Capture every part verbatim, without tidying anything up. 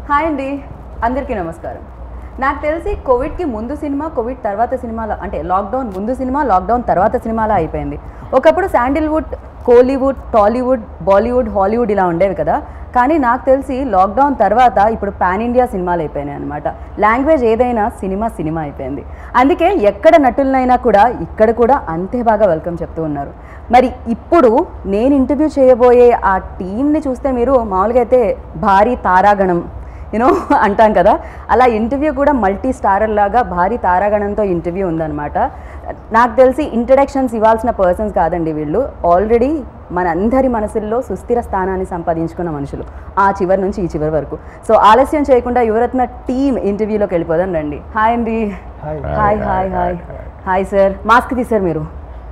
Hi అండి, అందరికీ నమస్కారం. నాకు తెలిసి కోవిడ్కి ముందు సినిమా, కోవిడ్ తర్వాత సినిమాలో అంటే లాక్డౌన్ ముందు సినిమా, లాక్డౌన్ తర్వాత సినిమాలో అయిపోయింది. ఒకప్పుడు శాండిల్వుడ్, కోలీవుడ్, టాలీవుడ్, బాలీవుడ్, హాలీవుడ్ ఇలా ఉండేవి కదా. కానీ నాకు తెలిసి లాక్డౌన్ తర్వాత ఇప్పుడు పాన్ ఇండియా సినిమాలు అయిపోయినాయి అనమాట. లాంగ్వేజ్ ఏదైనా సినిమా సినిమా అయిపోయింది. అందుకే ఎక్కడ నటులనైనా కూడా ఇక్కడ కూడా అంతే బాగా వెల్కమ్ చెప్తూ ఉన్నారు. మరి ఇప్పుడు నేను ఇంటర్వ్యూ చేయబోయే ఆ టీంని చూస్తే మీరు మామూలుగా అయితే భారీ తారాగణం యూనో అంటాం కదా, అలా ఇంటర్వ్యూ కూడా మల్టీ స్టారర్ లాగా భారీ తారాగణంతో ఇంటర్వ్యూ ఉందన్నమాట. నాకు తెలిసి ఇంట్రడక్షన్స్ ఇవ్వాల్సిన పర్సన్స్ కాదండి వీళ్ళు, ఆల్రెడీ మన అందరి మనసుల్లో సుస్థిర స్థానాన్ని సంపాదించుకున్న మనుషులు ఆ చివరి నుంచి ఈ చివరి వరకు. సో ఆలస్యం చేయకుండా యువరత్న టీమ్ ఇంటర్వ్యూలోకి వెళ్ళిపోదాం రండి. హాయ్ అండి. Hi hi hi hi sir. Mask తీశారు మీరు,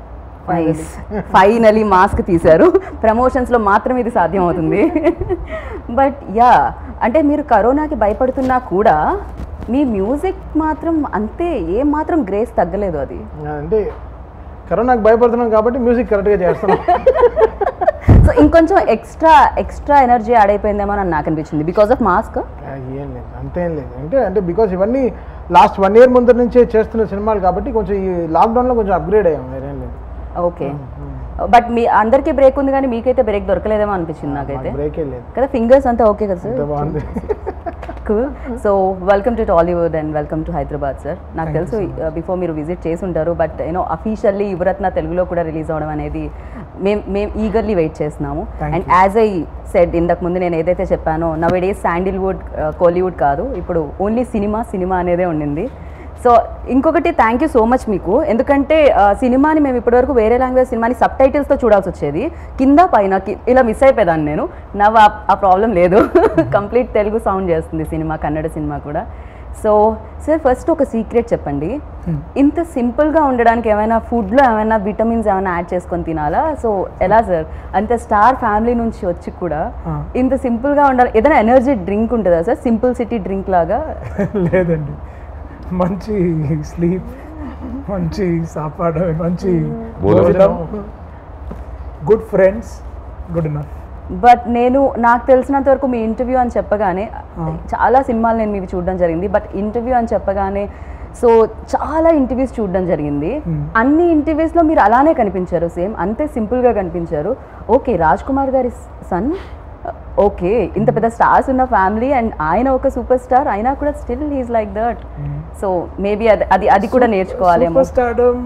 ఫైనలీ మాస్క్ తీశారు. ప్రమోషన్స్లో మాత్రం ఇది సాధ్యం అవుతుంది. బట్ యా, అంటే మీరు కరోనాకి భయపడుతున్నా కూడా మీ మ్యూజిక్ మాత్రం అంతే, ఏం మాత్రం గ్రేస్ తగ్గలేదు. అది అంటే కరోనాకి భయపడుతున్నాం కాబట్టి మ్యూజిక్ కరెక్ట్గా చేస్తున్నాం. సో ఇంకొంచెం ఎక్స్ట్రా ఎక్స్ట్రా ఎనర్జీ యాడ్ అయిపోయిందేమో అని నాకు అనిపించింది బికాస్ ఆఫ్ మాస్క్. ఏం లేదు, అంతేం లేదు. అంటే అంటే బికాస్ ఇవన్నీ లాస్ట్ వన్ ఇయర్ ముందు నుంచే చేస్తున్న సినిమాలు కాబట్టి కొంచెం ఈ లాక్డౌన్లో కొంచెం అప్గ్రేడ్ అయ్యాం, వేరేం లేదు. ఓకే, బట్ మీ అందరికీ బ్రేక్ ఉంది కానీ మీకైతే బ్రేక్ దొరకలేదేమో అనిపించింది నాకైతే. బ్రేకే లేదు కదా, ఫింగర్స్ అంతా ఓకే కదా సార్? బాగుంది. Cool. So welcome to Tollywood and welcome to Hyderabad sir. నాకు తెలుసు బిఫోర్ మీరు విజిట్ చేసి ఉంటారు, బట్ యూనో అఫీషియల్లీ యువరత్న తెలుగులో కూడా రిలీజ్ అవ్వడం అనేది మేము మేము ఈగర్లీ వెయిట్ చేస్తున్నాము. అండ్ యాజ్ ఐ సెడ్ ఇంతకు ముందు నేను ఏదైతే చెప్పానో, నవ్ డేస్ శాండిల్వుడ్, కోలీవుడ్ కాదు, ఇప్పుడు ఓన్లీ సినిమా సినిమా అనేదే ఉండింది. సో ఇంకొకటి థ్యాంక్ యూ సో మచ్ మీకు, ఎందుకంటే సినిమాని మేము ఇప్పటివరకు వేరే లాంగ్వేజ్ సినిమాని సబ్ టైటిల్స్తో చూడాల్సి వచ్చేది, కింద పైన ఇలా మిస్ అయిపోయేదాన్ని నేను. నవ్ ఆ ప్రాబ్లం లేదు, కంప్లీట్ తెలుగు సౌండ్ చేస్తుంది సినిమా, కన్నడ సినిమా కూడా. సో సార్ ఫస్ట్ ఒక సీక్రెట్ చెప్పండి, ఇంత సింపుల్గా ఉండడానికి ఏమైనా ఫుడ్లో ఏమైనా విటమిన్స్ ఏమైనా యాడ్ చేసుకొని తినాలా? సో ఎలా సార్, అంత స్టార్ ఫ్యామిలీ నుంచి వచ్చి కూడా ఇంత సింపుల్గా ఉండాలి? ఏదైనా ఎనర్జీ డ్రింక్ ఉంటుందా సార్, సింపుల్ సిటీ డ్రింక్ లాగా? లేదండి, మంచి స్లీప్, మంచి సాపాడు, మంచి భోజనం, good friends, good enough. But నేను నాకు తెలిసినంత వరకు మీ ఇంటర్వ్యూ అని చెప్పగానే, చాలా సినిమాలు నేను మీకు చూడడం జరిగింది, బట్ ఇంటర్వ్యూ అని చెప్పగానే సో చాలా ఇంటర్వ్యూస్ చూడడం జరిగింది. అన్ని ఇంటర్వ్యూస్లో మీరు అలానే కనిపించారు, సేమ్ అంతే సింపుల్గా కనిపించారు. ఓకే, రాజ్ కుమార్ గారి సన్, ఓకే, ఇంత పెద్ద స్టార్స్ ఉన్న ఫ్యామిలీ అండ్ ఆయన ఒక సూపర్ స్టార్ అయినా కూడా still he's like that. So maybe అది అది అది కూడా నేర్చుకోవాలేమో. Super stardom,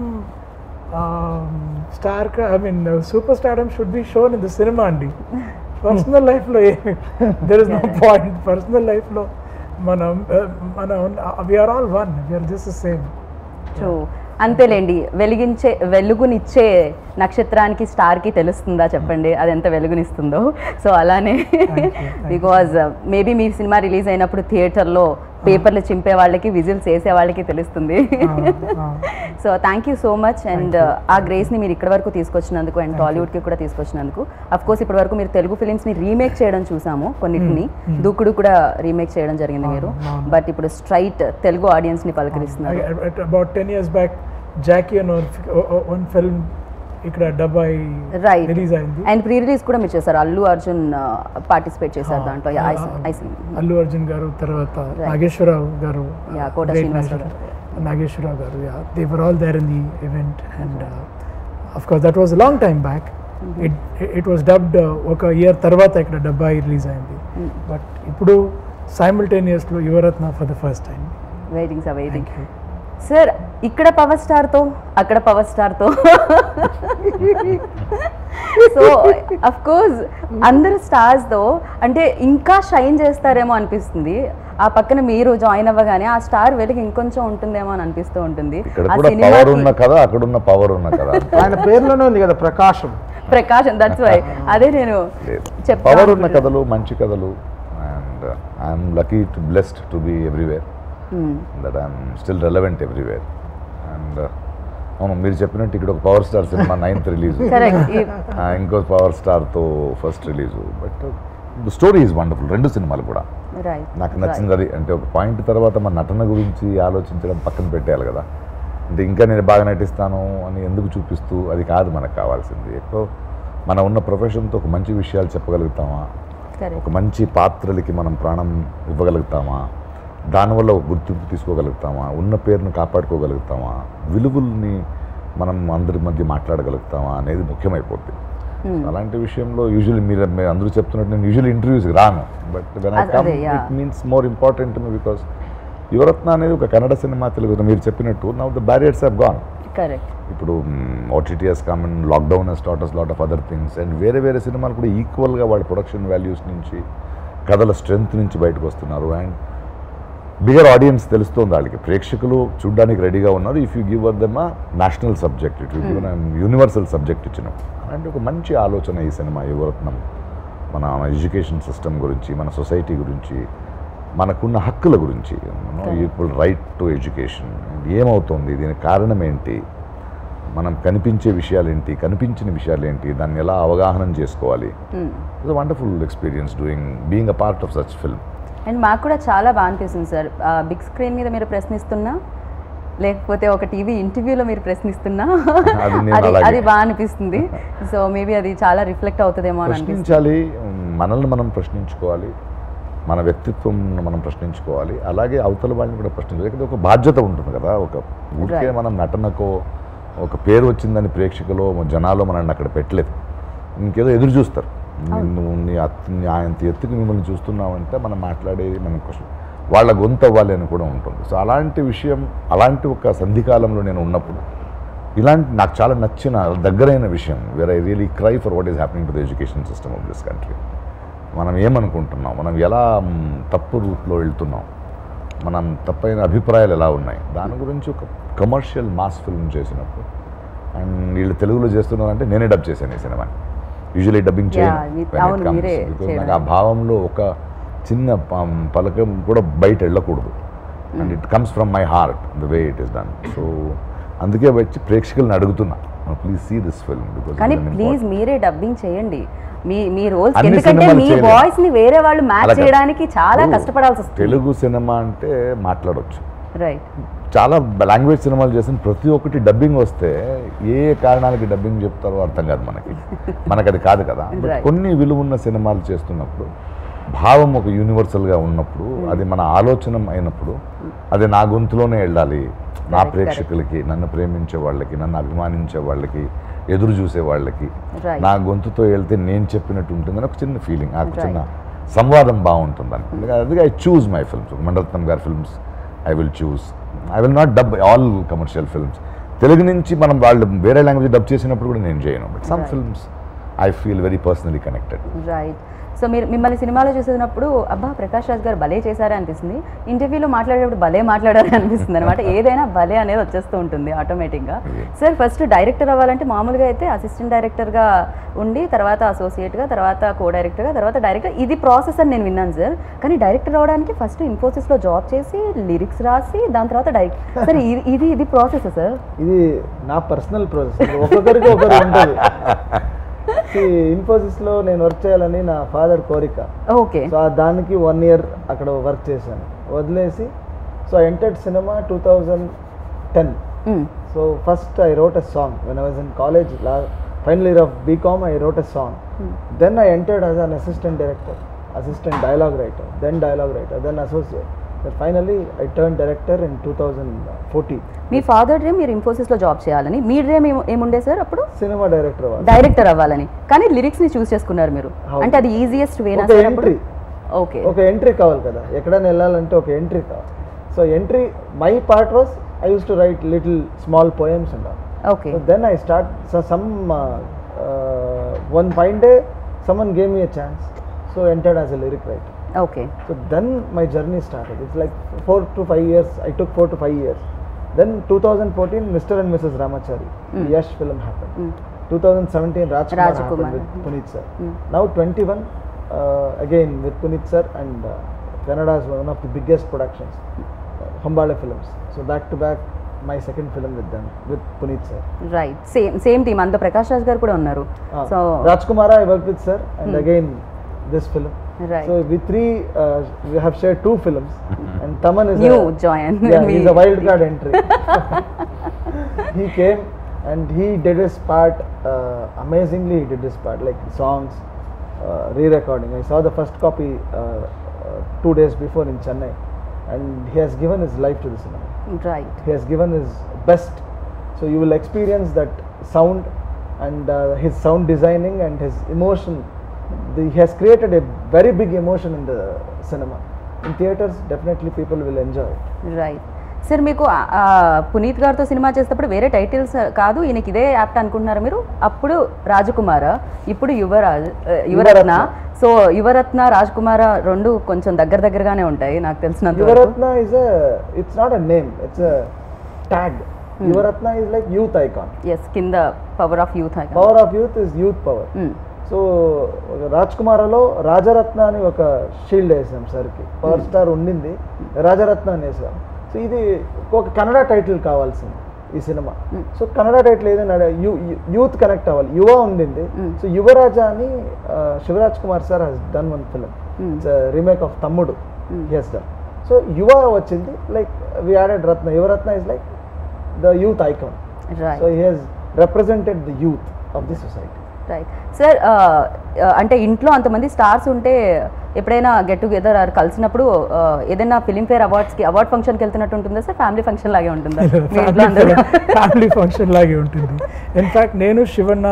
star I mean super stardom should be shown in the cinema అండి. పర్సనల్ లైఫ్లో there is no point. Personal లైఫ్లో మనం మనం we're all one, we're just the same. True, అంతేలేండి. వెలిగించే వెలుగునిచ్చే నక్షత్రానికి స్టార్కి తెలుస్తుందా చెప్పండి, అది ఎంత వెలుగునిస్తుందో. సో అలానే బికాజ్ మేబీ మీ సినిమా రిలీజ్ అయినప్పుడు థియేటర్లో పేపర్లు చింపే వాళ్ళకి, విజిల్స్ వేసే వాళ్ళకి తెలుస్తుంది. So thank you so much. And ఆ గ్రేస్ని మీరు ఇక్కడ వరకు తీసుకొచ్చినందుకు అండ్ టాలీవుడ్కి కూడా తీసుకొచ్చినందుకు. అఫ్ కోర్స్ ఇప్పటి వరకు మీరు తెలుగు ఫిలిమ్స్ని రీమేక్ చేయడం చూసాము, కొన్నిటిని దూకుడు కూడా రీమేక్ చేయడం జరిగింది మీరు, బట్ ఇప్పుడు స్ట్రైట్ తెలుగు ఆడియన్స్ని పలకరిస్తున్నారు. About ten years back Jackie అనే వన్ ఫిల్మ్ ఇక్కడ డబ్బాయి రిలీజ్ అయింది, అండ్ ప్రీ రిలీజ్ కూడా మీరు చేశారు. అల్లు అర్జున్ పార్టిసిపేట్ చేశారు దాంట్లో. అల్లు అర్జున్ గారు, తర్వాత నాగేశ్వరరావు గారు, కోట Srinivasarao, Nageswararao garu, they were all there in the event. And of course that was long time back. It it was dubbed ఒక ఇయర్ తర్వాత ఇక్కడ డబ్బాయి రిలీజ్ అయింది. బట్ ఇప్పుడు సైమల్టేనియస్లో Yuvarathna for the first time. Waiting sir, waiting sir. ఇక్కడ పవర్ స్టార్తో, అక్కడ పవర్ స్టార్తో, సో అఫ్ కోర్స్ అందరు స్టార్స్తో అంటే ఇంకా షైన్ చేస్తారేమో అనిపిస్తుంది. ఆ పక్కన మీరు జాయిన్ అవ్వగానే ఆ స్టార్ వెలుగు ఇంకొంచెం ఉంటుందేమో అని అనిపిస్తూ ఉంటుంది. ఆయన పేరులోనే ఉంది కదా ప్రకాశం. ప్రకాశం, దట్స్ వై. అదే నేను పవర్ ఉన్న కథలు, మంచి కథలు. And I'm lucky to blessed to be everywhere, that I'm still relevant everywhere. And అవును, మీరు చెప్పినట్టు ఇక్కడ ఒక power star cinema ninth release, ఇంకో పవర్ స్టార్తో first release. But the story is wonderful, రెండు సినిమాలు కూడా నాకు నచ్చింది. అది అంటే ఒక పాయింట్ తర్వాత మన నటన గురించి ఆలోచించడం పక్కన పెట్టేయాలి కదా. అంటే ఇంకా నేను బాగా నటిస్తాను అని ఎందుకు చూపిస్తూ, అది కాదు మనకు కావాల్సింది. ఎక్కువ మనం ఉన్న ప్రొఫెషన్తో ఒక మంచి విషయాలు చెప్పగలుగుతామా, Correct. ఒక మంచి పాత్రలకి మనం ప్రాణం ఇవ్వగలుగుతామా, దానివల్ల ఒక గుర్తింపు తీసుకోగలుగుతామా, ఉన్న పేరును కాపాడుకోగలుగుతామా, విలువల్ని మనం అందరి మధ్య మాట్లాడగలుగుతామా అనేది ముఖ్యమైపోతుంది. అలాంటి విషయంలో యూజువల్లీ మీరు మీరు అందరూ చెప్తున్నట్టు నేను యూజువల్లీ ఇంటర్వ్యూస్కి రాను, but when I come it means more important me because Yuvarathna అనేది ఒక కన్నడ సినిమా, తెలుగు మీరు చెప్పినట్టు now the barriers have gone. Correct. ఇప్పుడు OTT has come and lockdown has taught us lot of other things and వేరే వేరే సినిమాలు కూడా ఈక్వల్గా వాళ్ళ ప్రొడక్షన్ వాల్యూస్ నుంచి కథల స్ట్రెంగ్త్ నుంచి బయటకు వస్తున్నారు. అండ్ బిగర్ ఆడియన్స్ తెలుస్తుంది వాళ్ళకి, ప్రేక్షకులు చూడడానికి రెడీగా ఉన్నారు. If you give uh them national subject, it you give universal subject ఇచ్చినాం. అలాంటి ఒక మంచి ఆలోచన ఈ సినిమా యువరత్నం. మన ఎడ్యుకేషన్ సిస్టమ్ గురించి, మన సొసైటీ గురించి, మనకున్న హక్కుల గురించి, ఈక్వల్ రైట్ టు ఎడ్యుకేషన్ ఏమవుతుంది, దీనికి కారణం ఏంటి, మనం కనిపించే విషయాలు ఏంటి, కనిపించిన విషయాలు ఏంటి, దాన్ని ఎలా అవగాహన చేసుకోవాలి. It's wonderful experience doing being a part of such film. And మాకు కూడా చాలా బాగా అనిపిస్తుంది సార్, బిగ్ స్క్రీన్ మీద మీరు ప్రశ్నిస్తున్నా లేకపోతే ఒక టీవీ ఇంటర్వ్యూలో మీరు ప్రశ్నిస్తున్నా అది అది బాగా అనిపిస్తుంది. సో మేబీ అది చాలా రిఫ్లెక్ట్ అవుతుందేమో అని ప్రశ్నించాలి, మనల్ని మనం ప్రశ్నించుకోవాలి, మన వ్యక్తిత్వం మనం ప్రశ్నించుకోవాలి, అలాగే అవతల వాళ్ళని కూడా ప్రశ్నించాలి. లేకపోతే ఒక బాధ్యత ఉంటుంది కదా, ఒక ఊరికే మనం నటనకో ఒక పేరు వచ్చిందని ప్రేక్షకులు జనాలు మనల్ని అక్కడ పెట్టలేదు, ఇంకేదో ఎదురు చూస్తారు. నువ్వు నీ అత్తి ఆయన ఎత్తుకు మిమ్మల్ని చూస్తున్నావంటే మనం మాట్లాడేది మనం క్వశ్చన్ వాళ్ళ గొంతు అవ్వాలి అని కూడా ఉంటుంది. సో అలాంటి విషయం, అలాంటి ఒక సంధికాలంలో నేను ఉన్నప్పుడు ఇలాంటి నాకు చాలా నచ్చిన దగ్గరైన విషయం where I really cry for what is happening to the education system of this country. మనం ఏమనుకుంటున్నాం, మనం ఎలా తప్పు రూట్లో వెళ్తున్నాం, మనం తప్పైన అభిప్రాయాలు ఎలా ఉన్నాయి, దాని గురించి ఒక కమర్షియల్ మాస్ ఫిల్మ్ చేసినప్పుడు అండ్ వీళ్ళు తెలుగులో చేస్తున్నారంటే నేనే డబ్ చేశాను ఈ సినిమాని. యూజువలీ డబ్బింగ్ చేయను, నాకు ఆ భావంలో ఒక చిన్న పలకం కూడా బయట వెళ్ళకూడదు and it comes from my heart the way it is done. So అందుకే వచ్చి ప్రేక్షకులను అడుగుతున్నా, ప్లీజ్ సీ దిస్ ఫిల్మ్. కానీ ప్లీజ్ మీరే డబ్బింగ్ చేయండి మీ మీ రోల్స్, ఎందుకంటే మీ వాయిస్ ని వేరే వాళ్ళు మ్యాచ్ చేయడానికి చాలా కష్టపడాల్సి వస్తుంది. తెలుగు సినిమా అంటే మాట్లాడవచ్చు, రైట్, చాలా లాంగ్వేజ్ సినిమాలు చేసిన ప్రతి ఒక్కటి డబ్బింగ్ వస్తే ఏ కారణాలకి డబ్బింగ్ చెప్తారో అర్థం కాదు మనకి, మనకు అది కాదు కదా. కొన్ని విలువున్న సినిమాలు చేస్తున్నప్పుడు భావం ఒక యూనివర్సల్గా ఉన్నప్పుడు, అది మన ఆలోచన అయినప్పుడు అది నా గొంతులోనే వెళ్ళాలి, నా ప్రేక్షకులకి, నన్ను ప్రేమించే వాళ్ళకి, నన్ను అభిమానించే వాళ్ళకి, ఎదురు చూసే వాళ్ళకి నా గొంతుతో వెళ్తే నేను చెప్పినట్టు ఉంటుందని ఒక చిన్న ఫీలింగ్, ఆ చిన్న సంవాదం బాగుంటుందని. అందుకే I choose my films. Mani Ratnam గారి films I will choose, I will not dub all commercial films. Telugu నుంచి మనం వాళ్ళు వేరే లాంగ్వేజ్ డబ్ చేసినప్పుడు కూడా నేను చేయను, but some films I feel very personally connected. Right. So మీరు మిమ్మల్ని సినిమాలో చూసినప్పుడు అబ్బా ప్రకాష్ రాజ్ గారు భలే చేశారే అనిపిస్తుంది, ఇంటర్వ్యూలో మాట్లాడేటప్పుడు భలే మాట్లాడారే అనిపిస్తుంది అనమాట. ఏదైనా భలే అనేది వచ్చేస్తూ ఉంటుంది ఆటోమేటిక్గా. సార్ ఫస్ట్ డైరెక్టర్ అవ్వాలంటే మామూలుగా అయితే అసిస్టెంట్ డైరెక్టర్గా ఉండి తర్వాత అసోసియేట్గా, తర్వాత కో డైరెక్టర్గా, తర్వాత డైరెక్టర్, ఇది ప్రాసెస్ అని నేను విన్నాను సార్. కానీ డైరెక్టర్ అవ్వడానికి ఫస్ట్ ఇన్ఫోసిస్లో జాబ్ చేసి లిరిక్స్ రాసి దాని తర్వాత డైరెక్ట్ సార్ ఇది ఇది ప్రాసెస్ సార్? ఇది నా పర్సనల్ ప్రాసెస్, ఒక్కొక్కరికి ఒకరు ఉంటుంది. ఇన్ఫోసిస్లో నేను వర్క్ చేయాలని నా ఫాదర్ కోరిక. ఓకే. సో దానికి వన్ ఇయర్ అక్కడ వర్క్ చేశాను, వదిలేసి so I entered cinema two thousand ten. So first I wrote a song when I was in college, final year of BCom I wrote a song. Then I entered as an assistant director, assistant dialogue writer, then dialogue writer, then associate. Finally I turn director in two thousand fourteen. మీ father dream మీరు ఇన్ఫోసిస్లో job చేయాలని, మీ dream ఏముండే sir అప్పుడు? Cinema director director అవ్వాలని. కానీ లిరిక్స్ని choose చేసుకున్నారు మీరు, అంటే అది ఈజియెస్ట్ వేనా సార్ అప్పుడు? ఓకే, ఒక ఎంట్రీ కావాలి కదా, ఎక్కడైనా వెళ్ళాలంటే ఒక ఎంట్రీ కావాలి. So entry my part was I used to write little small poems and all. Okay. Then I start some one fine day someone gave me a chance, so entered as a lyric writer. Okay. So then my journey started. It's like four to five years. I took four to five years. Then twenty fourteen, Mister and Missus Ramachari, mm. Yash film happened. Mm. twenty seventeen, Rajkumar, Rajkumar happened with Puneet sir. Mm. Now twenty-one, uh, again with Puneet sir, and uh, Kannada's one of the biggest productions, uh, Hambale Films. So back to back, my second film with them, with Puneet sir. Right. Same same team. Anta Prakash Raj garu kuda unnaru. So Rajkumar I worked with sir, and mm. again this film. Right. So we three uh, we have shared two films, and Taman is new a, join. Yeah, he's a wild card entry. He came and he did his part uh, amazingly. He did his part, like songs, uh, re-recording. I saw the first copy uh, uh, two days before in Chennai, and he has given his life to the cinema. Right. He has given his best. So you will experience that sound and uh, his sound designing and his emotion. The, he has created a very big emotion in the cinema. In theaters, definitely people will enjoy it. Right sir, మీకు ఆ, ఆ, పునీత్ గారితో cinema చేసేటప్పుడు వేరే titles కాదు, ఈయనకి ఇదే apt అనుకుంటున్నారు మీరు? అప్పుడు రాజకుమార, ఇప్పుడు యువరాజ్ ఆ, యువరత్న. సో యువరత్న రాజకుమార రెండు కొంచెం దగ్గర దగ్గరగానే ఉంటాయి నాకు తెలిసినంత వరకు. Yuvaratna is a, it's not a name, it's a tag. Yuvaratna is like youth icon. Yes, కింద power of youth. Power of youth is youth power. So Raj కుమార్లో రాజరత్న అని ఒక షీల్డ్ వేసాం సార్కి. పవర్ స్టార్ ఉండింది, రాజరత్న అని వేసాం. సో ఇది ఒక కన్నడ టైటిల్ కావాల్సింది ఈ సినిమా. సో కన్నడ టైటిల్ ఏదైనా యూత్ కనెక్ట్ అవ్వాలి. యువ ఉండింది. సో యువరాజా అని Shivaraj Kumar sir he's done one film, it's remake of Thammudu, he has done. So Yuva వచ్చింది, like we added Rathna. Yuvarathna is like the youth icon. So he has represented the youth of the society. Right sir, అంటే ఇంట్లో అంతమంది stars ఉంటే ఎప్పుడైనా get together are కలిసినప్పుడు ఏదైనా Filmfare అవార్డ్స్కి award ఫంక్షన్కి వెళ్తున్నట్టు ఉంటుందా సార్? ఫ్యామిలీ ఫంక్షన్ లాగే ఉంటుందా? ఫ్యామిలీ ఫంక్షన్ లాగే ఉంటుంది. ఇన్ఫ్యాక్ట్ నేను శివన్న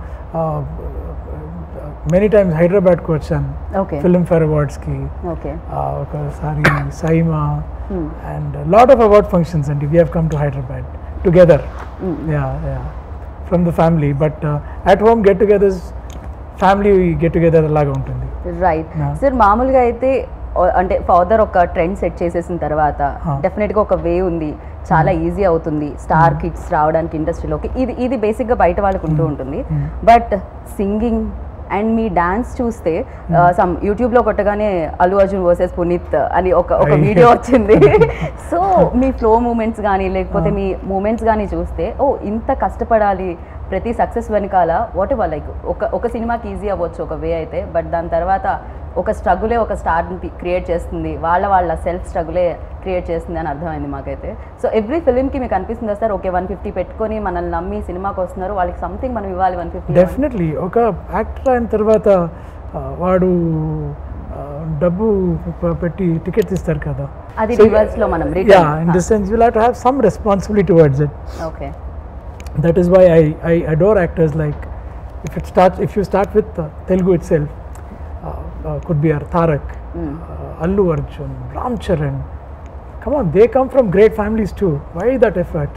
మెనీ టైమ్స్ హైదరాబాద్కి వచ్చాను ఓకే ఫిలింఫేర్ అవార్డ్స్కి. ఓకే ఒకసారి SIIMA and lot of award functions అండి. We have come to Hyderabad together. Ya ya from the family. But at home get togethers family get together లాగా ఉంటుంది. రైట్ సార్, మామూలుగా అయితే ఓ- అంటే ఫాదర్ ఒక ట్రెండ్ సెట్ చేసేసిన తర్వాత డెఫినెట్గా ఒక వే ఉంది, చాలా ఈజీ అవుతుంది స్టార్ కిడ్స్ రావడానికి ఇండస్ట్రీలోకి. ఇది ఇది బేసిక్గా బయట వాళ్ళకు ఉంటూ ఉంటుంది. బట్ సింగింగ్ అండ్ మీ డాన్స్ చూస్తే సమ్ యూట్యూబ్లో కొట్టగానే అల్లు అర్జున్ వర్సెస్ పునీత్ అని ఒక ఒక వీడియో వచ్చింది. సో మీ ఫ్లో మూమెంట్స్ కానీ లేకపోతే మీ మూమెంట్స్ కానీ చూస్తే ఓ ఇంత కష్టపడాలి ప్రతి సక్సెస్ వెనకాల. వాట్ ఎవర్ లైక్ ఒక ఒక సినిమాకి ఈజీ అవ్వచ్చు ఒక వే అయితే, బట్ దాని తర్వాత ఒక స్ట్రగులే ఒక స్టార్ని క్రియేట్ చేస్తుంది, వాళ్ళ వాళ్ళ సెల్ఫ్ స్ట్రగులే క్రియేట్ చేస్తుంది అని అర్థమైంది మాకైతే. సో ఎవ్రీ ఫిలింకి మీకు అనిపిస్తుందా సార్, ఓకే వన్ ఫిఫ్టీ పెట్టుకొని మనల్ని నమ్మి సినిమాకి వస్తున్నారు, వాళ్ళకి సంథింగ్ మనం ఇవ్వాలి వన్ ఫిఫ్టీ? డెఫినెట్లీ ఒక యాక్టర్ అయిన తర్వాత ఆ, వాడు ఆ, డబ్బు ప- పెట్టి టికెట్స్ ఇస్తారు కదా. అది రివర్స్ లో మనం ya in this sense will have to have some responsibility towards it. Okay That is why I, I adore actors like, if it starts, if you start with uh, Telugu itself, uh, uh, could be our Tarak, uh, Allu Arjun, Ram Charan. Come on, they come from great families too. Why that effort?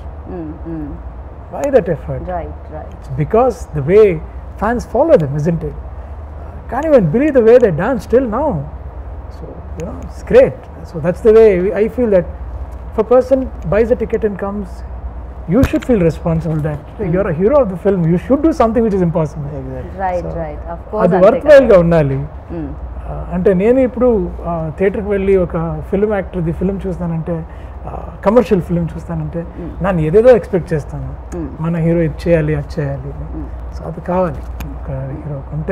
Why that effort? Right right It's because the way fans follow them, isn't it? Uh, can't even believe the way they dance till now. So, you know, it's great. So that's the way we- I feel that if a person buys a ticket and comes, you should feel responsible that you're a hero of the film. You should do something which is impossible. Right right of అది course. Worth వైల్గా ఉండాలి. ఆ, అంటే నేను ఇప్పుడు థియేటర్కి వెళ్ళి ఒక ఫిల్మ్ యాక్టర్ది ఫిల్మ్ చూస్తానంటే, కమర్షియల్ ఫిల్మ్ చూస్తానంటే నన్ను ఏదేదో ఎక్స్పెక్ట్ చేస్తాను. మన హీరో ఇది చేయాలి అది చేయాలి. సో అది కావాలి ఒక హీరో ఉంటే,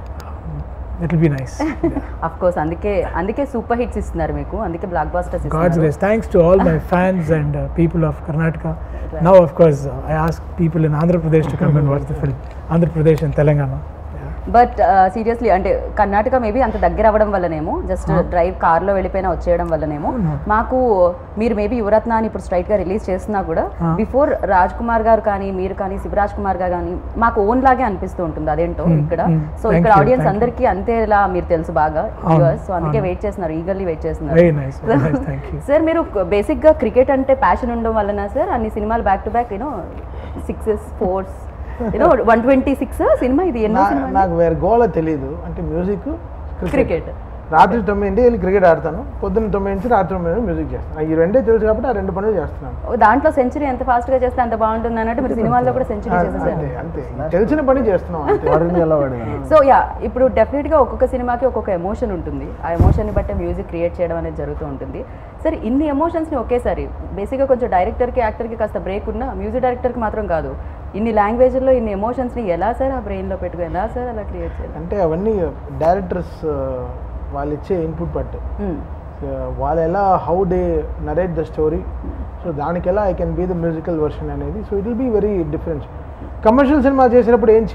it will be nice. Of course అందుకే అందుకే సూపర్ హిట్స్ ఇస్తున్నారు మీకు, అందుకే బ్లాక్ బాస్టర్స్ God's ఇస్తున్నారు. grace. Thanks to all my fans and uh, people of Karnataka. Now, of course, uh, I ask people in Andhra Pradesh to come and watch the film. Andhra Pradesh and Telangana. But seriously అంటే Karnataka maybe అంత దగ్గర అవ్వడం వల్లనేమో, just drive కార్లో వెళ్ళిపోయినా వచ్చేయడం వల్లనేమో మాకు మీరు maybe Yuvaratna అని ఇప్పుడు స్ట్రైట్గా రిలీజ్ చేస్తున్నా కూడా బిఫోర్ రాజ్ కుమార్ గారు కానీ మీరు కానీ శివరాజ్ కుమార్ గారు కానీ మాకు ఓన్ లాగే అనిపిస్తూ ఉంటుంది అదేంటో ఇక్కడ. సో ఇక్కడ ఆడియన్స్ అందరికీ అంతేలా మీరు తెలుసు బాగా, సో అందుకే వెయిట్ చేస్తున్నారు, ఈగర్లీ వెయిట్ చేస్తున్నారు. Very nice. Very nice. Thank you. Sir మీరు బేసిక్గా క్రికెట్ అంటే ప్యాషన్ ఉండడం వలన సార్ అన్ని సినిమాలు back to back you know sixes fours you know one twenty six cinema ఇది ఎన్నో నా- సినిమా నాకు వేరే గోల తెలియదు. అంటే మ్యూజిక్, క్రికెట్. రాత్రి తొమ్మిది వెళ్ళి క్రికెట్ ఆడతాను, పొద్దున్న తొమ్మిది నుంచి రాత్రి తొమ్మిది మ్యూజిక్ చేస్తాను. ఈ రెండే తెలుసు కాబట్టి ఆ రెండు పనులు చేస్తున్నాను. దాంట్లో సెంచరీ ఎంత ఫాస్ట్ గా చేస్తే అంత బాగుంటుంది అన్నట్టు మీరు సినిమాల్లో కూడా సెంచరీ అంతే చేసేసారు. అంతే తెలిసిన పని చేస్తున్నాం అంతే. వాడిని ఎలా వాడినా సో యా ఇప్పుడు డెఫినెట్ గా ఒక్కొక్క సినిమాకి ఒక్కొక్క ఎమోషన్ ఉంటుంది, ఆ ఎమోషన్ ని బట్టి మ్యూజిక్ క్రియేట్ చేయడం అనేది జరుగుతూ ఉంటుంది. సరే ఇన్ని ఎమోషన్స్ ని ఒకేసారి బేసిక్గా కొంచెం డైరెక్టర్ కి యాక్టర్ కి కాస్త బ్రేక్ ఉన్న మ్యూజిక్ డైరెక్టర్ కి మాత్రం కాదు, ఇన్ని లాంగ్వేజ్లో ఇన్ని ఎమోషన్స్ ని ఎలా సార్ ఆ బ్రెయిన్ లో పెట్టుకుని ఎలా సార్ అలా క్రియేట్ చేయాలి? అంటే అవన్నీ డైరెక్టర్స్ వాళ్ళు ఇచ్చే ఇన్పుట్ బట్టి, వాళ్ళు ఎలా how they narrate the story, so దానికి ఎలా I can be the musical version అనేది. So it will be very difference. Commercial cinema చేసినప్పుడు ఏం చేయలేము.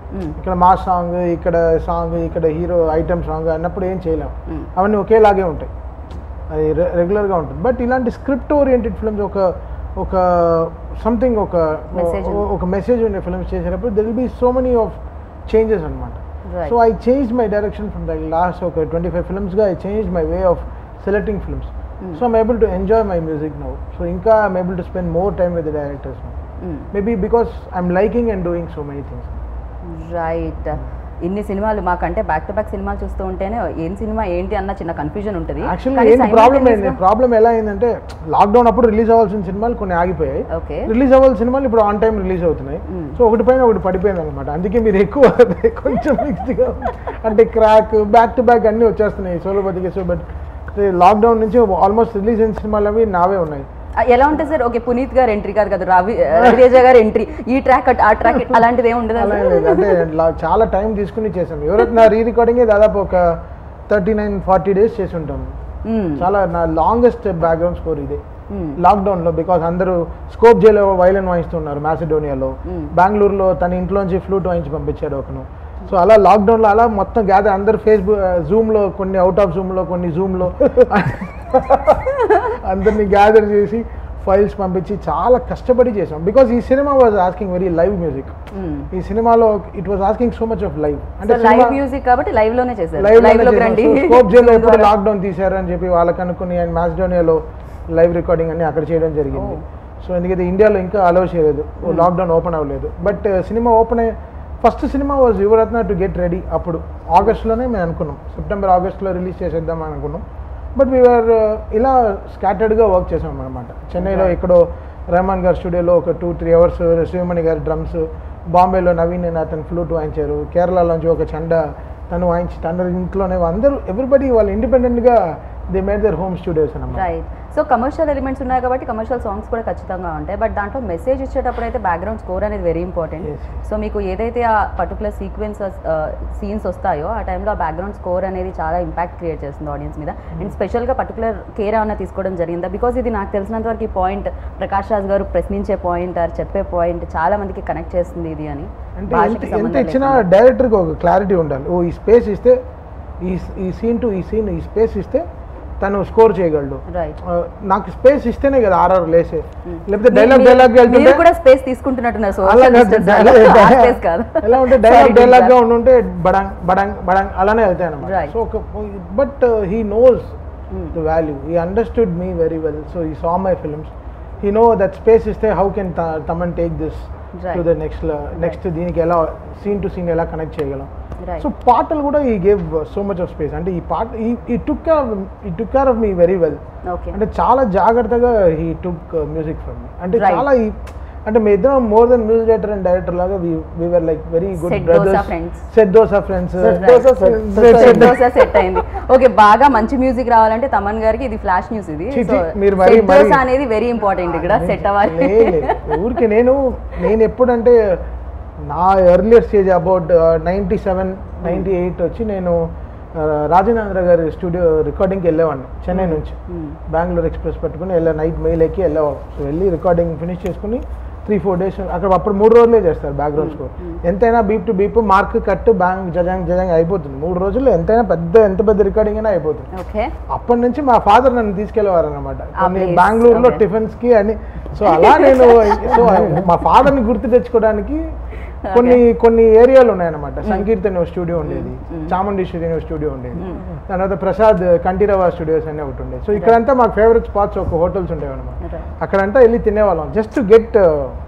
ఇక్కడ మాస్ సాంగ్, ఇక్కడ సాంగ్, ఇక్కడ హీరో ఐటమ్ సాంగ్ అన్నప్పుడు ఏం చేయలేము, అవన్నీ ఒకేలాగే ఉంటాయి, అది రెగ్యులర్గా ఉంటుంది. బట్ ఇలాంటి స్క్రిప్ట్ ఓరియంటెడ్ ఫిల్మ్స్ ఒక ఒక సంథింగ్ ఒక ఒక మెసేజ్ ఉండే ఫిల్మ్స్ చేసేటప్పుడు there will be so many of changes అనమాట. So I change my direction from the last ఒక ట్వంటీ ఫైవ్ ఫిల్మ్స్గా I change my way of selecting films. So I'm able to enjoy my music now. So ఇంకా I'm able to spend more time with the directors maybe because I'm liking and doing so many things. Right. ఇన్ని సినిమాలు మాకంటే back to back సినిమాలు చూస్తూ ఉంటేనే ఏం cinema ఏంటి అన్న చిన్న కన్ఫ్యూజన్ ఉంటుంది. యాక్చువల్లీ ఏంటి ప్రాబ్లం ఏంటి ప్రాబ్లం ఎలా అయిందంటే లాక్డౌన్ అప్పుడు రిలీజ్ అవ్వాల్సిన సినిమాలు కొన్ని ఆగిపోయాయి, రిలీజ్ అవ్వాల్సిన సినిమాలు ఇప్పుడు ఆన్ టైం రిలీజ్ అవుతున్నాయి. సో ఒకటి పైన ఒకటి పడిపోయింది అనమాట. అందుకే మీరు ఎక్కువ కొంచెం మిక్స్డ్గా అంటే క్రాక్ బ్యాక్ టు బ్యాక్ అన్నీ వచ్చేస్తున్నాయి సోలో బతికేసో. బట్ లాక్డౌన్ నుంచి ఆల్మోస్ట్ రిలీజ్ అయిన సినిమాలు అవి నావే ఉన్నాయి. ఎలా ఉంటుంది సార్? ఓకే, పునీత్ గారు ఎంట్రీ కాదు కదా, రవి రవితేజ గారు ఎంట్రీ, ఈ ట్రాక్ ఆ ట్రాక్ అలాంటిది ఏమి ఉండదు. అంటే చాలా టైం తీసుకుని చేసాం. ఎవరైతే నా రీ రికార్డింగ్ దాదాపు ఒక థర్టీ నైన్ ఫార్టీ డేస్ చేసి ఉంటాము. చాలా నా లాంగెస్ట్ బ్యాక్గ్రౌండ్ స్కోర్ ఇదే లాక్డౌన్ లో. బికాస్ అందరూ స్కోప్ జేలో వైలన్ వాయిస్తున్నారు మాసిడోనియాలో, బెంగళూరులో తన ఇంట్లోంచి ఫ్లూట్ వాయించి పంపించాడు ఒకను. సో అలా లాక్డౌన్లో అలా మొత్తం గ్యాదర్ అందరు ఫేస్బుక్ జూమ్లో, కొన్ని అవుట్ ఆఫ్ జూమ్లో, కొన్ని జూమ్లో అందరినీ గ్యాదర్ చేసి ఫైల్స్ పంపించి చాలా కష్టపడి చేసాం. బికాస్ ఈ cinema was asking very live music. ఈ సినిమాలో it was asking so much of live, అంటే లైవ్ మ్యూజిక్ కాబట్టి లైవ్ లోనే చేశారు. స్కోప్ జేలో ఎప్పుడు లాక్డౌన్ తీశారు అని చెప్పి వాళ్ళకి అనుకుని ఆయన మాసిడోనియాలో లైవ్ రికార్డింగ్ అన్ని అక్కడ చేయడం జరిగింది. సో ఎందుకంటే ఇండియాలో ఇంకా అలౌ చేయలేదు, లాక్డౌన్ ఓపెన్ అవ్వలేదు. బట్ సినిమా ఓపెన్ అయ్యి first cinema was Yuvarathna to get ready. అప్పుడు ఆగస్ట్లోనే మేము అనుకున్నాం, సెప్టెంబర్ ఆగస్ట్లో రిలీజ్ చేసేద్దాం అనుకున్నాం. బట్ వీఆర్ ఇలా స్కాటర్డ్గా వర్క్ చేసాం అనమాట. చెన్నైలో ఎక్కడో రెహమాన్ గారి స్టూడియోలో ఒక టూ త్రీ అవర్స్, శివమణి గారి డ్రమ్స్, బాంబేలో నవీన్ అని అతను ఫ్లూట్ వాయించారు, కేరళలోంచి ఒక చండ తను వాయించి తన ఇంట్లోనే అందరూ ఎవ్రీబడి వాళ్ళు ఇండిపెండెంట్గా they made their home studios అన్నమాట. రైట్. సో కమర్షియల్ ఎలిమెంట్స్ ఉన్నాయి కాబట్టి కమర్షియల్ సాంగ్స్ కూడా ఖచ్చితంగా ఉంటాయి. బట్ దాంట్లో మెసేజ్ ఇచ్చేటప్పుడు అయితే బ్యాక్గ్రౌండ్ స్కోర్ అనేది వెరీ ఇంపార్టెంట్. సో మీకు ఏదైతే ఆ పర్టికులర్ సీక్వెన్స్ సీన్స్ వస్తాయో ఆ టైంలో ఆ బ్యాక్గ్రౌండ్ స్కోర్ అనేది చాలా ఇంపాక్ట్ క్రియేట్ చేస్తుంది ఆడియన్స్ మీద. అండ్ స్పెషల్గా పర్టికులర్ కేర్ ఏమైనా తీసుకోవడం జరిగిందా? బికాజ్ ఇది నాకు తెలిసినంత వరకు ఈ పాయింట్ ప్రకాష్ రాజ్ గారు ప్రశ్నించే పాయింట్ ఆర్ చెప్పే పాయింట్ చాలా మందికి కనెక్ట్ చేస్తుంది ఇది అని. అంటే ఎంత ఇచ్చినా డైరెక్టర్కి ఒక క్లారిటీ ఉండాలి. ఓ ఈ స్పేస్ ఇస్తే ఈ ఈ సీన్ టు ఈ సీన్ ఈ స్పేస్ ఇస్తే తను స్కోర్ చేయగలడు. నాకు స్పేస్ ఇస్తేనే కదా ఆర్ఆర్ లేసే, లేకపోతే డైలాగ్ డైలాగ్ వెళ్తుంటే కూడా స్పేస్ తీసుకుంటున్నట్టున్నారు. ఎలా ఉంటే డైలాగ్ డైలాగ్ గా ఉండుంటే బడంగ్ బడంగ్ బడంగ్ అలానే వెళ్తాయి అన్నమాట. So but he knows the value, he understood me very well. So he saw my films, he know that space ఇస్తే how can Thaman take this to the next next దీనికి ఎలా సీన్ టు సీన్ ఎలా connect చేయగలం. So పాటలు కూడా ఈ gave so much of space. అంటే ఈ పాట ఈ టుక్ కేర్ ఈ took care of me very well. అంటే చాలా జాగ్రత్తగా he took music from me. అంటే చాలా ఈ అంటే మీ ఇద్దరం more than music director and director లాగా we were like very good brothers. Set dosa friends. Set dosa set అయింది. ఓకే, బాగా మంచి మ్యూజిక్ రావాలంటే తమన్ గారికి ఇది ఫ్లాష్ న్యూస్. ఇది సెట్ దోసా అనేది వెరీ ఇంపార్టెంట్ ఇక్కడ సెట్ అవ్వాలి. ఊరికి నేను నేను ఎప్పుడంటే నా earlier stage about ninety seven ninety eight వచ్చి నేను రాజేంద్ర గారి స్టూడియో రికార్డింగ్కి వెళ్ళేవాడిని. చెన్నై నుంచి బెంగళూరు ఎక్స్ప్రెస్ పట్టుకుని వెళ్ళా, నైట్ మెయిల్ ఎక్కి వెళ్ళేవాళ్ళం. సో వెళ్ళి రికార్డింగ్ ఫినిష్ చేసుకుని త్రీ ఫోర్ డేస్ అక్కడ అప్పుడు మూడు రోజులే చేస్తారు బ్యాక్గ్రౌండ్ స్కోర్. ఎంతైనా beep to beep mark cut bang జజాంగ్ జజాంగ్ అయిపోతుంది మూడు రోజుల్లో. ఎంతైనా పెద్ద ఎంత పెద్ద రికార్డింగ్ అయినా అయిపోతుంది. అప్పటి నుంచి మా ఫాదర్ నన్ను తీసుకెళ్లేవారు అనమాట కొన్ని బెంగళూరులో టిఫిన్స్కి అని. సో అలా నేను సో మా ఫాదర్ని గుర్తు తెచ్చుకోవడానికి కొన్ని కొన్ని ఏరియాలు ఉన్నాయన్నమాట. సంకీర్తన్ స్టూడియో ఉండేది, చాముండేశ్వరి స్టూడియో ఉండేది, దాని తర్వాత ప్రసాద్ కంఠీరవ స్టూడియోస్ అనే ఒకటి ఉండేది. సో ఇక్కడంతా మాకు ఫేవరెట్ స్పాట్స్ ఒక హోటల్స్ ఉండేవి అనమాట. అక్కడంతా వెళ్ళి తినేవాళ్ళం జస్ట్ టు గెట్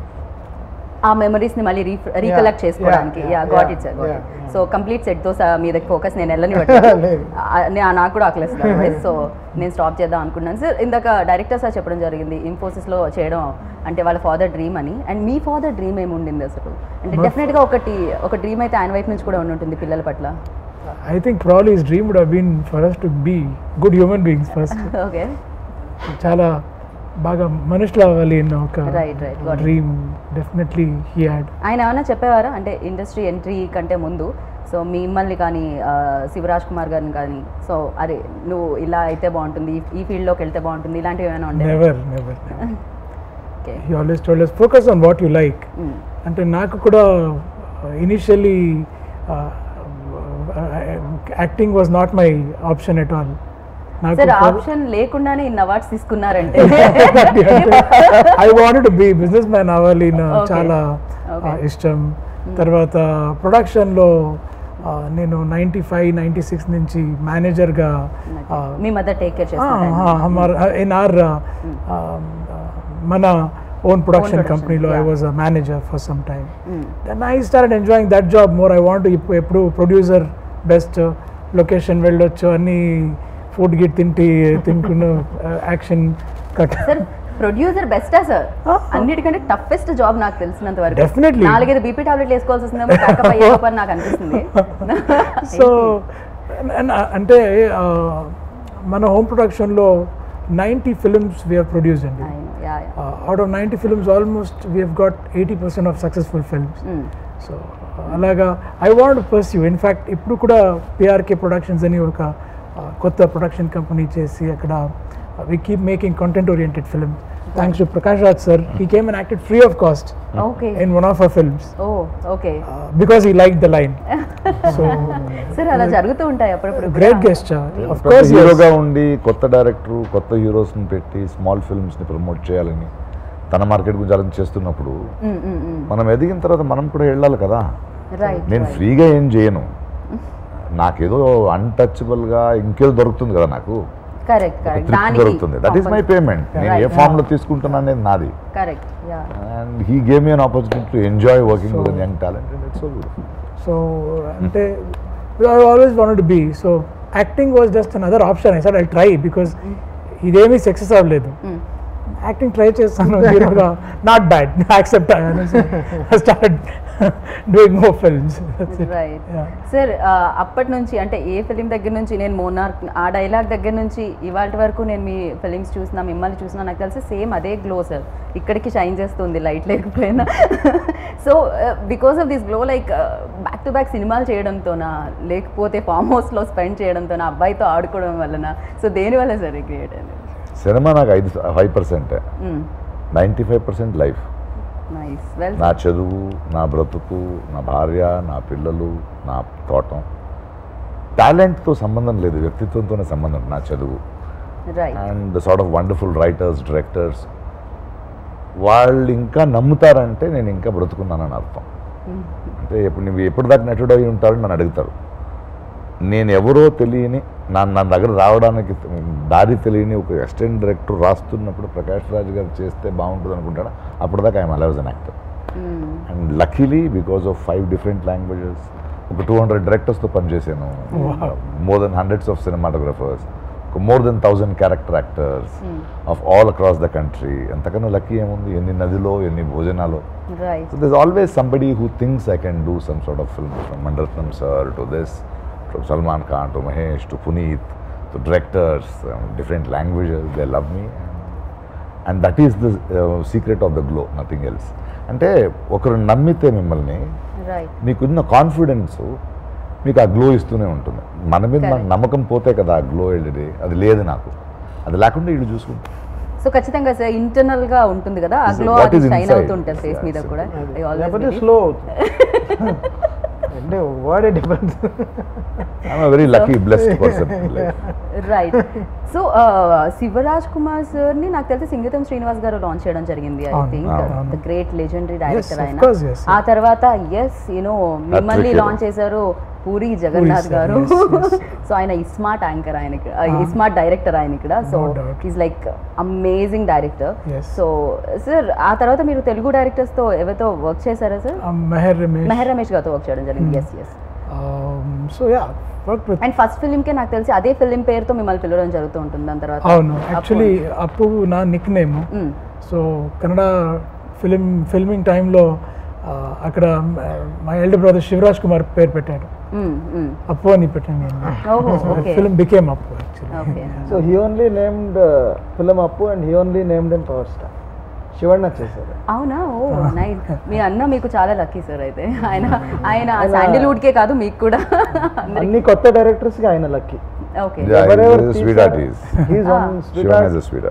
ఆ మెమరీస్ ని మళ్ళీ రీకలెక్ట్ చేసుకోవడానికి. Yeah got it sir. So complete set తో మీద ఫోకస్ నేను వెళ్ళని నాకు కూడా ఆకలిస్తుంది. సో నేను స్టాప్ చేద్దాం అనుకున్నాను సార్. ఇందాక డైరెక్టర్ సార్ చెప్పడం జరిగింది ఇన్ఫోసిస్ లో చేయడం అంటే వాళ్ళ ఫాదర్ డ్రీమ్ అని. అండ్ మీ ఫాదర్ డ్రీమ్ ఏమి ఉండింది అసలు? అంటే డెఫినెట్ గా ఒకటి ఒక డ్రీమ్ అయితే ఆయన వైపు నుంచి కూడా ఉండి ఉంటుంది పిల్లల పట్ల. I think probably his dream would have been for us to be good human beings first. Okay. చాలా బాగా మనుషులు అవ్వాలి అన్న ఒక right right dream definitely he had. ఆయన ఏమైనా చెప్పేవారా అంటే ఇండస్ట్రీ ఎంట్రీ కంటే ముందు? సో మిమ్మల్ని కానీ శివరాజ్ కుమార్ గారిని కానీ సో అరే నువ్వు ఇలా అయితే బాగుంటుంది, ఈ ఫీల్డ్లోకి వెళ్తే బాగుంటుంది, ఇలాంటివి ఏమైనా ఉంటాయి? Never never he always told us focus on what you like. అంటే నాకు కూడా initially acting was not my option at all. Sir option లేకుండానే ఇన్ని అవార్డ్స్ తీసుకున్నారంటే I wanted to be business man అవ్వాలి చాలా ఇష్టం. తర్వాత ప్రొడక్షన్లో నేను నైంటీ ఫైవ్ నైంటీ సిక్స్ నుంచి మేనేజర్గా మీ మదర్ టేక్ కేర్ చేస్తారు ఇన్ ఆర్ మన own production company lo I was a manager for some time. mm. Then I started enjoying that job more. I want to eppudu producer best uh, location vellochu anni food git tinti tinkuno action cut. Sir producer best ah sir అన్నిటికంటే toughest job నాకు తెలిసినంత వరకు. Definitely నాలుగైదు BP టాబ్లెట్లు వేసుకోవాల్సి వస్తుందేమో pack up అయ్యేటప్పుడు నాకు అనిపిస్తుంది. సో అంటే మన హోమ్ ప్రొడక్షన్లో ninety films we have produced in it. Yeah, yeah. Uh, out of ninety films almost we have got eighty percent of successful films. mm. So అలాగా I want to pursue. In fact ఇప్పుడు కూడా P R K Productions అని ఒక కొత్త production company చేసి అక్కడ we keep making content oriented films. Thanks to Prakash Raj sir, he came and acted free of cost okay in one of our films. Oh okay. Uh, because he liked the line. So sir అలా జరుగుతూ ఉంటాయి అప్పుడప్పుడు. Great gesture. Of course హీరోగా ఉండి కొత్త director కొత్త హీరోస్ని పెట్టి small ఫిల్మ్స్ని promote చేయాలని తన మార్కెట్ గురించి ఆలోచన చేస్తున్నప్పుడు మనం ఎదిగిన తర్వాత మనం కూడా వెళ్ళాలి కదా. నేను ఫ్రీగా ఏం చేయను, నాకేదో అన్టచబుల్గా ఇంకేదో దొరుకుతుంది కదా, నాకు దొరుకుతుంది. That is my payment. నేను ఏ ఫామ్ లో తీసుకుంటున్నా అనేది నాది. And he gave me an opportunity to enjoy working with an young talent and it's so beautiful. So అంటే I always wanted to be, so acting was just another option. I said I'll try because ఇదేమీ success అవ్వలేదు. Acting try చేస్తాను, హీరోగా not bad, accept I started doing more films. Right sir, అప్పటి నుంచి అంటే ఏ film దగ్గర నుంచి నేను మోనార్క్ ఆ డైలాగ్ దగ్గర నుంచి ఇవాళ వరకు నేను మీ ఫిలిమ్స్ చూసినా, మిమ్మల్ని చూసినా, నాకు తెలిసి సేమ్ అదే గ్లో సార్ ఇక్కడికి షైన్ చేస్తుంది లైట్ లేకపోయినా. So because of this glow like back to back సినిమాలు చేయడంతోనా లేకపోతే ఫామ్ హౌస్లో స్పెండ్ చేయడంతోనా, అబ్బాయితో ఆడుకోవడం వలన, సో దేనివల్ల సార్ క్రియేట్ అయింది? సినిమా నాకు ఐదు ఫైవ్ పర్సెంటే, నైంటీ ఫైవ్ పర్సెంట్ లైఫ్. నా చదువు, నా బ్రతుకు, నా భార్య, నా పిల్లలు, నా తోటం. టాలెంట్తో సంబంధం లేదు, వ్యక్తిత్వంతోనే సంబంధం నా చదువు. And the sort of wonderful writers, directors వాళ్ళు ఇంకా నమ్ముతారంటే నేను ఇంకా బ్రతుకున్నానని అర్థం. అంటే ఇప్పుడు నువ్వు ఎప్పటిదాకా నటుడు అయి ఉంటారని నన్ను అడుగుతారు. నేను ఎవరో తెలియని నా నా దగ్గర రావడానికి దారి తెలియని ఒక అసిస్టెంట్ డైరెక్టర్ రాస్తున్నప్పుడు ప్రకాష్ రాజ్ గారు చేస్తే బాగుంటుంది అనుకుంటాడు. అప్పటిదాకా I'm alive as an actor. And luckily because of five different languages ఒక టూ హండ్రెడ్ డైరెక్టర్స్తో పనిచేసాను, more than hundreds of cinematographers, ఒక more than thousand character actors of all across the country. అంతకన్నా లక్కీ ఏముంది? ఎన్ని నదిలో, ఎన్ని భోజనాలు. So this always somebody who thinks I can do some sort of film, from Mani Ratnam sir to this, from Salman Khan to Mahesh to Puneet to directors, um, different languages, they love me, and, and that is the uh, secret of the glow, nothing else. అంటే ఒకరు నమ్మితే మిమ్మల్ని, మీకున్న confidence మీకు ఆ glow ఇస్తూనే ఉంటుంది. మన మీద మన నమ్మకం పోతే కదా ఆ గ్లో వెళ్ళేది. అది లేదు నాకు, అది లేకుండా ఇటు చూసుకుంటా. సో ఖచ్చితంగా సార్ ఇంటర్నల్ గా ఉంటుంది కదా ఆ గ్లో, అది షైన్ అవుతుంటుంది ఫేస్ మీద కూడా. స్లో అంటే what a difference. I'm a very lucky blessed person. Right. So Shivaraj Kumar sir ని నాకు తెలిసి సింగీతం శ్రీనివాస్ గారు లాంచ్ చేయడం జరిగింది. I think the great legendary director ఆయన. ఆ తర్వాత ఎస్ యూనో మిమ్మల్ని లాంచ్ చేశారు పూరి జగన్నాథ్ గారు. సో ఆయన ఇస్మార్ట్ యాంకర్, ఆయనకి ఇస్మార్ట్ డైరెక్టర్ ఆయన ఇక్కడ. So is like amazing director. So sir ఆ తర్వాత మీరు తెలుగు డైరెక్టర్స్ తో ఎవరితో వర్క్ చేశారా సార్? మెహర్ రమేష్ మెహర్ రమేష్ గారితో వర్క్ చేయడం జరిగింది. Yes yes. So yeah and first film కే నాకు తెలిసి అదే ఫిల్మ్ పేరుతో మిమ్మల్ని పిలవడం జరుగుతూ ఉంటుంది. దాని తర్వాత అవును, యాక్చువల్లీ అప్పు నా nick name. So Kannada film filming టైంలో అక్కడ మా ఎల్డర్ బ్రదర్ శివరాజ్ కుమార్ పేరు పెట్టాడు, అప్పు అని పెట్టాను నేను. Film became Appu actually. So he only named film Appu and he only named in power star. Shivanna చేశారు. అవునా? ఓ నైస్. మీ అన్న మీకు చాలా లక్కీ సార్. అయితే ఆయన ఆయన శాండిల్వుడ్ కే కాదు మీకు కూడా అన్ని కొత్త డైరెక్టర్స్ కి ఆయన లక్కీ. ఓకే. ఎవరెవరు sweet heart is. He is one sweet heart. Sweet heart.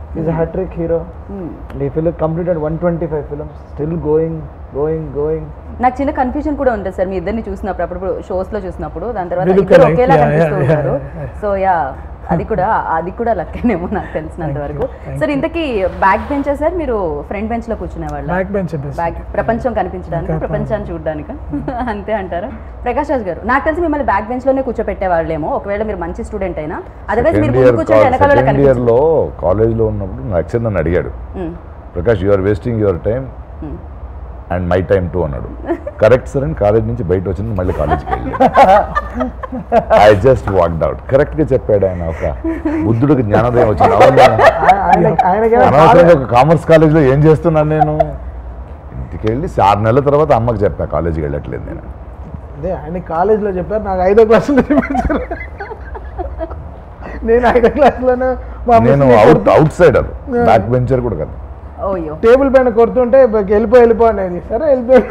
Is a hat-trick hero. ఈ film completed one twenty five films, still going going going. నాకు చిన్న కన్ఫ్యూజన్ కూడా ఉంటుంది సార్ మీ ఇద్దరిని చూసినప్పుడు, అప్పుడు షోస్ లో చూసినప్పుడు, దాని తర్వాత Really ఇద్దరు correct. ఒకేలా Yeah, కనిపిస్తూ yeah, ఉంటారు. yeah, yeah. సో యా అది కూడా అది కూడా లక్కేనేమో నాకు తెలిసినంత Thank వరకు. you, thank sir you. ఇంతకీ బ్యాక్ బెంచ్ సార్ మీరు ఫ్రంట్ బెంచ్ లో కూర్చునే వాళ్ళ? బ్యాక్ బెంచ్ బ్యాక్ ప్రపంచం కనిపించడానికి, ఇంకా ప్రపంచాన్ని చూడడానికి అంతే అంటారా? ప్రకాష్ రాజ్ గారు, నాకు తెలిసి మిమ్మల్ని బ్యాక్ బెంచ్ లోనే కూర్చోపెట్టే వాళ్ళేమో ఒకవేళ మీరు మంచి స్టూడెంట్ అయినా. అదర్వైజ్ మీరు ముందు కూర్చొని వెనకాల సెకండ్ ఇయర్లో కాలేజ్లో ఉన్నప్పుడు నా లెక్చర్ నన్ను అడిగాడు, Prakash you are wasting your time and my time too అన్నాడు. కరెక్ట్ సార్ అని కాలేజ్ నుంచి బయట వచ్చిన మళ్ళీ కాలేజ్కి వెళ్ళి ఐ జస్ట్ వాక్డ్ అవుట్. కరెక్ట్గా చెప్పాడు ఆయన. ఒక బుద్ధుడికి జ్ఞానోదయం వచ్చింది. అనవసరంగా ఒక కామర్స్ కాలేజ్లో ఏం చేస్తున్నాను నేను. ఇంటికి వెళ్ళి ఆరు నెలల తర్వాత అమ్మకి చెప్పా కాలేజీకి వెళ్ళట్లేదు నేను. అదే ఆయన కాలేజ్లో చెప్పారు, నాకు ఐదో క్లాసులో చెప్పారు. నేను ఐదో క్లాస్లోనే నేను out outsider, back bencher కూడా కదా. ఓయ్యో టేబుల్ పైన కొడుతుంటే వెళ్ళిపో వెళ్ళిపో అనేది. సరే వెళ్ళిపోయి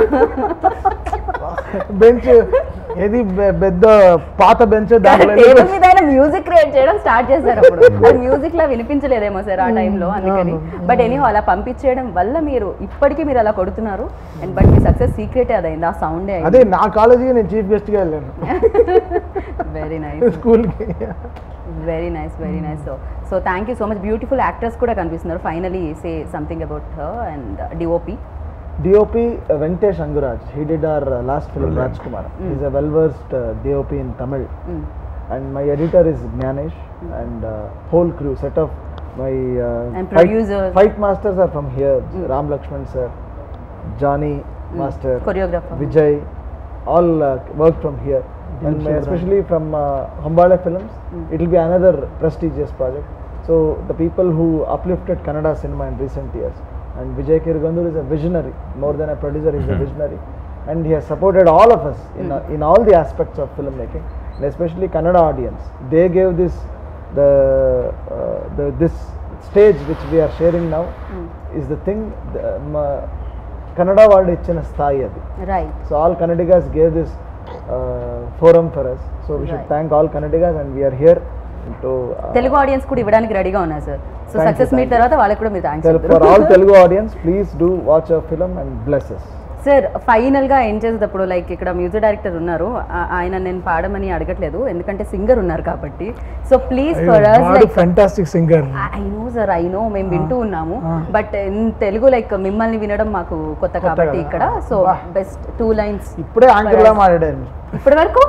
బెంచ్ ఏది పె- పెద్ద పాత బెంచ్ దాంట్లో టేబుల్ మీద ఆయన మ్యూజిక్ క్రియేట్ చేయడం స్టార్ట్ చేశారు. అప్పుడు అది మ్యూజిక్ లా వినిపించలేదేమో సార్ ఆ టైంలో, అందుకని. బట్ ఎనీహో అలా పంపించేయడం వల్ల మీరు ఇప్పటికీ మీరు అలా కొడుతున్నారు. అండ్ బట్ మీ సక్సెస్ సీక్రెటే అదైంది, ఆ సౌండే. అదే నా కాలేజీకి నేను చీఫ్ గెస్ట్గా వెళ్ళాను వెరీ నైస్, స్కూల్కి. Very nice, very nice. So so thank you so much. Beautiful actors కూడా కనిపిస్తున్నారు. Finally say something about her and DOP. D O P uh, Venkatesh Anguraj, he did our uh, last film Brilliant. Rajkumar. Mm. He's a well-versed uh, D O P in Tamil. Mm. And my editor is Gyanesh, Mm. and uh, whole crew, set of my uh, And fight, producers. fight masters are from here. Mm. Ram Lakshman sir, Johnny master, Choreographer. Vijay, all uh, work from here. And my, Shivram. especially from uh, Hambale Films, Mm. it will be another prestigious project. So the people who uplifted Kannada cinema in recent years. And Vijay Kirugandur is a visionary, more than a producer, he's a visionary. And he has supported all of us in, Mm. uh, in all the aspects of filmmaking, and especially Kannada audience. They gave this, the, uh, the this stage which we are sharing now Mm. is the thing, the, um, uh, Kannada వాళ్ళు ఇచ్చిన స్థాయి అది. Right. So all Kannadigas gave this uh, forum for us. So we should Right. thank all Kannadigas, and we are here to uh, Telugu audience కూడా ఇవ్వడానికి రెడీగా ఉన్నారు sir. So Thank you, success meet thank you. తర్వాత వాళ్ళకి కూడా మీరు thanks tell- for all Telugu audience, please do watch our film and bless us. Sir ఫైనల్గా ఏం చేసేటప్పుడు లైక్ ఇక్కడ మ్యూజిక్ డైరెక్టర్ ఉన్నారు, ఆ- ఆయన నేను పాడమని అడగట్లేదు ఎందుకంటే సింగర్ ఉన్నారు కాబట్టి. So please for us like fantastic singer. I know sir, I know మేము వింటూ ఉన్నాము, Ah. But in Telugu like మిమ్మల్ని వినడం మాకు కొత్త కాబట్టి కదా. ఇక్కడ. So Wow. Best two lines ఇప్పుడే యాంకర్లా మాట్లాడాను. ఇప్పటి వరకు.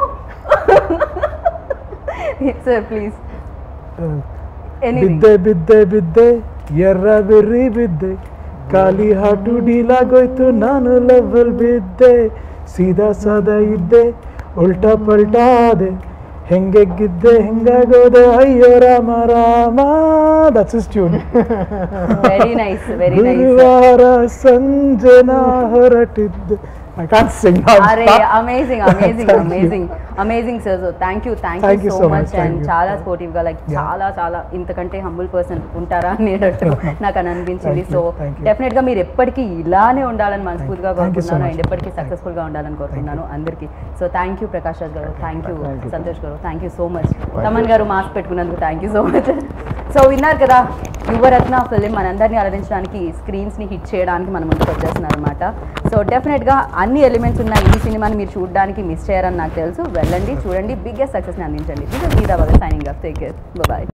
సార్ ప్లీజ్ ಬಿದ್ದೆ ಬಿದ್ದೆ ಬಿದ್ದೆ ಎರ್ರ ಬೆರ್ರಿ ಬಿದ್ದೆ ಖಾಲಿ ಹಾಟು ಡೀಲಾಗೋಯ್ತು ನಾನು ಲವ್ವಲ್ ಬಿದ್ದೆ ಸೀದಾ ಸಾದಾ ಇದ್ದೆ ಉಲ್ಟಾ ಪಲ್ಟಾ ಆದೆ ಹೆಂಗೆಗ್ಗಿದ್ದೆ ಹೆಂಗಾಗೋದೆ ಅಯ್ಯೋ Rama Rama. That's his tune. Very nice, very nice. ಗುರುವಾರ ಸಂಜೆ ನಾ ಹೊರಟಿದ್ದೆ. I can't sing now. అరే Stop. Amazing amazing Thank you. Amazing amazing sir. So thank you thank Thank you you so so much. much. Thank and you. చాలా sportive గా like Yeah. చాలా చాలా ఇంతకంటే హంబుల్ పర్సన్ ఉంటారా అనేటట్టు నాకు అని అనిపించింది. Thank so you. Thank you. Definite గా మీరు ఎప్పటికీ ఇలానే ఉండాలని మనస్ఫూర్తిగా Thank you so కోరుకుంటున్నాను, much. అండ్ ఎప్పటికీ సక్సెస్ఫుల్ గా ఉండాలని కోరుకుంటున్నాను అందరికీ. So thank you Prakash Raj గారు, thank you Thank you. Santosh గారు, thank you so much. Thaman గారు మాస్క్ పెట్టుకున్నందుకు thank you so much. So విన్నారు కదా, యువరత్న ఫిలిం మనందరినీ అలరించడానికి, స్క్రీన్స్ ని హిట్ చేయడానికి మన ముందుకు వచ్చేస్తున్నారు అనమాట. సో డెఫినెట్ గా అన్ని ఎలిమెంట్స్ ఉన్న ఈ సినిమాని మీరు చూడడానికి మిస్ చేయరని నాకు తెలుసు. వెళ్ళండి, చూడండి, బిగ్గెస్ట్ సక్సెస్ ని అందించండి. This is Geetha Bhagat signing off. Take care, by.